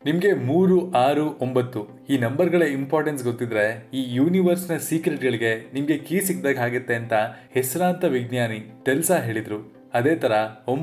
ನಿಮಗೆ 3, 6, 9 ಈ ನಂಬರ್ಗಳ ಇಂಪಾರ್ಟೆನ್ಸ್ ಗೊತ್ತಿದ್ರೆ ಈ ಯೂನಿವರ್ಸ್ನ ಸೀಕ್ರೆಟ್ಗಳಿಗೆ ನಿಮಗೆ ಕೀ ಸಿಕ್ಕಿದಾಗ ಆಗುತ್ತೆ ಅಂತ ಹೆಸರಾಂತ ವಿಜ್ಞಾನಿ ಟೆಲ್ಸಾ ಹೇಳಿದ್ರು. ಅದೇ ತರ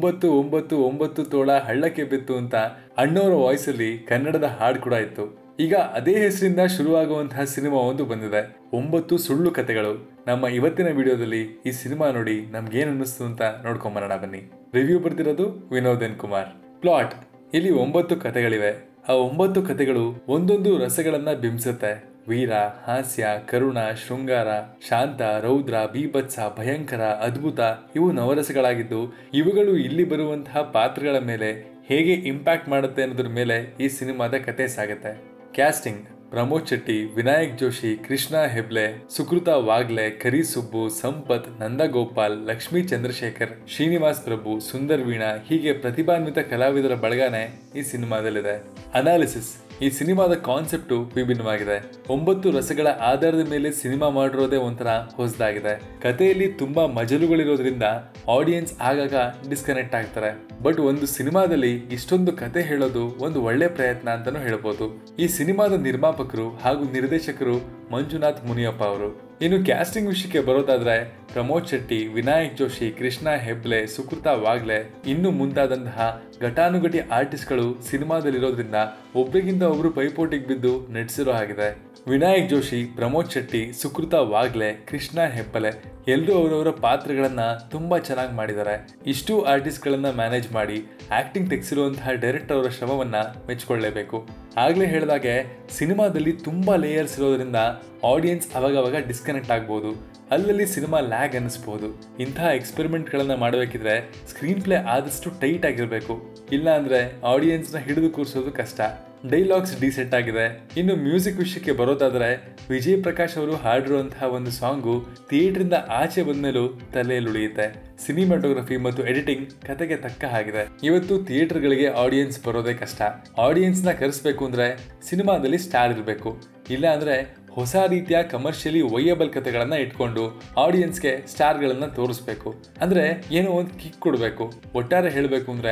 999 ತೋಳ ಹಳ್ಳಕ್ಕೆ ಬಿತ್ತು ಅಂತ ಅಣ್ಣವರ ವಾಯ್ಸಲ್ಲಿ ಕನ್ನಡದ ಹಾಡು ಕೂಡ ಇತ್ತು. ಈಗ ಅದೇ ಹೆಸರಿಂದ ಶುರುವಾಗುವಂತಹ ಸಿನಿಮಾ ಒಂದು ಬಂದಿದೆ, 9 ಸುಳ್ಳು ಕತೆಗಳು. ನಮ್ಮ ಇವತ್ತಿನ ವಿಡಿಯೋದಲ್ಲಿ ಈ ಸಿನಿಮಾ ನೋಡಿ ನಮ್ಗೇನು ಅನ್ನಿಸ್ತು ಅಂತ ನೋಡ್ಕೊಂಬರೋಣ ಬನ್ನಿ. ರಿವ್ಯೂ ಬರ್ತಿರೋದು ವಿನೋದ್ ಎನ್ ಕುಮಾರ್. ಪ್ಲಾಟ್: ಇಲ್ಲಿ 9 ಕತೆಗಳಿವೆ. ಆ 9 ಕತೆಗಳು ಒಂದೊಂದು ರಸಗಳನ್ನ ಬಿಂಬಿಸುತ್ತೆ. ವೀರ, ಹಾಸ್ಯ, ಕರುಣ, ಶೃಂಗಾರ, ಶಾಂತ, ರೌದ್ರ, ಬೀಭತ್ಸ, ಭಯಂಕರ, ಅದ್ಭುತ ಇವು ನವರಸಗಳಾಗಿದ್ದು ಇವುಗಳು ಇಲ್ಲಿ ಬರುವಂತಹ ಪಾತ್ರಗಳ ಮೇಲೆ ಹೇಗೆ ಇಂಪ್ಯಾಕ್ಟ್ ಮಾಡುತ್ತೆ ಅನ್ನೋದ್ರ ಮೇಲೆ ಈ ಸಿನಿಮಾದ ಕತೆ ಸಾಗುತ್ತೆ. ಕ್ಯಾಸ್ಟಿಂಗ್: ಪ್ರಮೋದ್ ಶೆಟ್ಟಿ, ವಿನಾಯಕ್ ಜೋಶಿ, ಕೃಷ್ಣ ಹೆಬ್ಲೆ, ಸುಕೃತ ವಾಗ್ಲೆ, ಕರಿ ಸುಬ್ಬು, ಸಂಪತ್, ನಂದಗೋಪಾಲ್, ಲಕ್ಷ್ಮೀ ಚಂದ್ರಶೇಖರ್, ಶ್ರೀನಿವಾಸ್ ಪ್ರಭು, ಸುಂದರ್ ವೀಣಾ ಹೀಗೆ ಪ್ರತಿಭಾನ್ವಿತ ಕಲಾವಿದರ ಬಳಗನೆ ಈ ಸಿನಿಮಾದಲ್ಲಿದೆ. ಅನಾಲಿಸಿಸ್: ಈ ಸಿನಿಮಾದ ಕಾನ್ಸೆಪ್ಟು ವಿಭಿನ್ನವಾಗಿದೆ. 9 ರಸಗಳ ಆಧಾರದ ಮೇಲೆ ಸಿನಿಮಾ ಮಾಡಿರೋದೇ ಒಂಥರ ಹೊಸದಾಗಿದೆ. ಕಥೆಯಲ್ಲಿ ತುಂಬಾ ಮಜಲುಗಳಿರೋದ್ರಿಂದ ಆಡಿಯನ್ಸ್ ಆಗಾಗ ಡಿಸ್ಕನೆಕ್ಟ್ ಆಗ್ತಾರೆ. ಬಟ್ ಒಂದು ಸಿನಿಮಾದಲ್ಲಿ ಇಷ್ಟೊಂದು ಕತೆ ಹೇಳೋದು ಒಂದು ಒಳ್ಳೆ ಪ್ರಯತ್ನ ಅಂತಾನೂ ಹೇಳ್ಬೋದು. ಈ ಸಿನಿಮಾದ ನಿರ್ಮಾಪಕರು ಹಾಗೂ ನಿರ್ದೇಶಕರು ಮಂಜುನಾಥ್ ಮುನಿಯಪ್ಪ ಅವರು. ಇನ್ನು ಕ್ಯಾಸ್ಟಿಂಗ್ ವಿಷಯಕ್ಕೆ ಬರೋದಾದ್ರೆ ಪ್ರಮೋದ್ ಶೆಟ್ಟಿ, ವಿನಾಯಕ್ ಜೋಶಿ, ಕೃಷ್ಣ ಹೆಬ್ಲೆ, ಸುಕೃತ ವಾಗ್ಲೆ ಇನ್ನು ಮುಂತಾದಂತಹ ಘಟಾನುಘಟಿ ಆರ್ಟಿಸ್ಟ್ಗಳು ಸಿನಿಮಾದಲ್ಲಿರೋದ್ರಿಂದ ಒಬ್ಬರಿಗಿಂತ ಒಬ್ರು ಪೈಪೋಟಿಗೆ ಬಿದ್ದು ನಟಿಸಿರೋ ಹಾಗಿದೆ. ವಿನಾಯಕ್ ಜೋಶಿ, ಪ್ರಮೋದ್ ಶೆಟ್ಟಿ, ಸುಕೃತ ವಾಗ್ಲೆ, ಕೃಷ್ಣ ಹೆಬ್ಬಲೆ ಎಲ್ಲರೂ ಅವರವರ ಪಾತ್ರಗಳನ್ನ ತುಂಬಾ ಚೆನ್ನಾಗಿ ಮಾಡಿದ್ದಾರೆ. ಇಷ್ಟು ಆರ್ಟಿಸ್ಟ್ಗಳನ್ನ ಮ್ಯಾನೇಜ್ ಮಾಡಿ ಆಕ್ಟಿಂಗ್ ತೆಗೆಸಿರುವಂತಹ ಡೈರೆಕ್ಟರ್ ಅವರ ಶ್ರಮವನ್ನ ಮೆಚ್ಚಿಕೊಳ್ಳಲೇಬೇಕು. ಆಗ್ಲೇ ಹೇಳಿದಾಗೆ ಸಿನಿಮಾದಲ್ಲಿ ತುಂಬಾ ಲೇಯರ್ಸ್ ಇರೋದ್ರಿಂದ ಆಡಿಯನ್ಸ್ ಅವಾಗವಾಗ ಡಿಸ್ಕನೆಕ್ಟ್ ಆಗ್ಬೋದು, ಅಲ್ಲಲ್ಲಿ ಸಿನಿಮಾ ಲ್ಯಾಗ್ ಅನ್ನಿಸ್ಬೋದು. ಇಂತಹ ಎಕ್ಸ್ಪೆರಿಮೆಂಟ್ಗಳನ್ನ ಮಾಡಬೇಕಿದ್ರೆ ಸ್ಕ್ರೀನ್ ಪ್ಲೇ ಆದಷ್ಟು ಟೈಟ್ ಆಗಿರಬೇಕು, ಇಲ್ಲ ಅಂದ್ರೆ ಆಡಿಯನ್ಸ್ನ ಹಿಡಿದು ಕೂರಿಸೋದು ಕಷ್ಟ. ಡೈಲಾಗ್ಸ್ ಡೀಸೆಂಟ್ ಆಗಿದೆ. ಇನ್ನು ಮ್ಯೂಸಿಕ್ ವಿಷಯಕ್ಕೆ ಬರೋದಾದ್ರೆ ವಿಜಯ್ ಪ್ರಕಾಶ್ ಅವರು ಹಾಡಿರುವಂತಹ ಒಂದು ಸಾಂಗು ಥಿಯೇಟ್ರಿಂದ ಆಚೆ ಬಂದ್ಮೇಲೂ ತಲೆಯಲ್ಲಿ ಉಳಿಯುತ್ತೆ. ಸಿನಿಮಾಟೋಗ್ರಫಿ ಮತ್ತು ಎಡಿಟಿಂಗ್ ಕತೆಗೆ ತಕ್ಕ ಹಾಗಿದೆ. ಇವತ್ತು ಥಿಯೇಟರ್ಗಳಿಗೆ ಆಡಿಯನ್ಸ್ ಬರೋದೇ ಕಷ್ಟ. ಆಡಿಯನ್ಸ್ನ ಕರೆಸ್ಬೇಕು ಅಂದ್ರೆ ಸಿನಿಮಾದಲ್ಲಿ ಸ್ಟಾರ್ ಇರಬೇಕು, ಇಲ್ಲ ಅಂದ್ರೆ ಹೊಸ ರೀತಿಯ ಕಮರ್ಷಿಯಲಿ ವೈಯಬಲ್ ಕಥೆಗಳನ್ನ ಇಟ್ಕೊಂಡು ಆಡಿಯನ್ಸ್ಗೆ ಸ್ಟಾರ್ಗಳನ್ನ ತೋರಿಸ್ಬೇಕು. ಅಂದ್ರೆ ಏನೋ ಒಂದು ಕಿಕ್ ಕೊಡಬೇಕು. ಒಟ್ಟಾರೆ ಹೇಳಬೇಕು ಅಂದ್ರೆ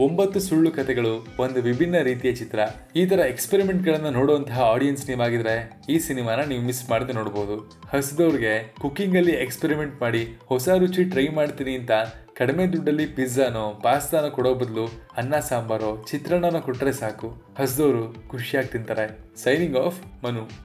9 ಸುಳ್ಳು ಕಥೆಗಳು ಒಂದು ವಿಭಿನ್ನ ರೀತಿಯ ಚಿತ್ರ. ಈ ತರ ಎಕ್ಸ್ಪೆರಿಮೆಂಟ್ ಗಳನ್ನ ನೋಡುವಂತಹ ಆಡಿಯನ್ಸ್ ನೀವಾಗಿದ್ರೆ ಈ ಸಿನಿಮಾನ ನೀವು ಮಿಸ್ ಮಾಡದೆ ನೋಡಬಹುದು. ಹಸಿದವ್ರಿಗೆ ಕುಕಿಂಗ್ ಅಲ್ಲಿ ಎಕ್ಸ್ಪೆರಿಮೆಂಟ್ ಮಾಡಿ ಹೊಸ ರುಚಿ ಟ್ರೈ ಮಾಡ್ತೀನಿ ಅಂತ ಕಡಿಮೆ ದುಡ್ಡಲ್ಲಿ ಪಿಜ್ಜಾನೋ ಪಾಸ್ತಾನೋ ಕೊಡೋ ಬದಲು ಅನ್ನ ಸಾಂಬಾರೋ ಚಿತ್ರಾನ್ನನೋ ಕೊಟ್ರೆ ಸಾಕು, ಹಸಿದವರು ಖುಷಿಯಾಗಿ ತಿಂತಾರೆ. Signing off, Manu.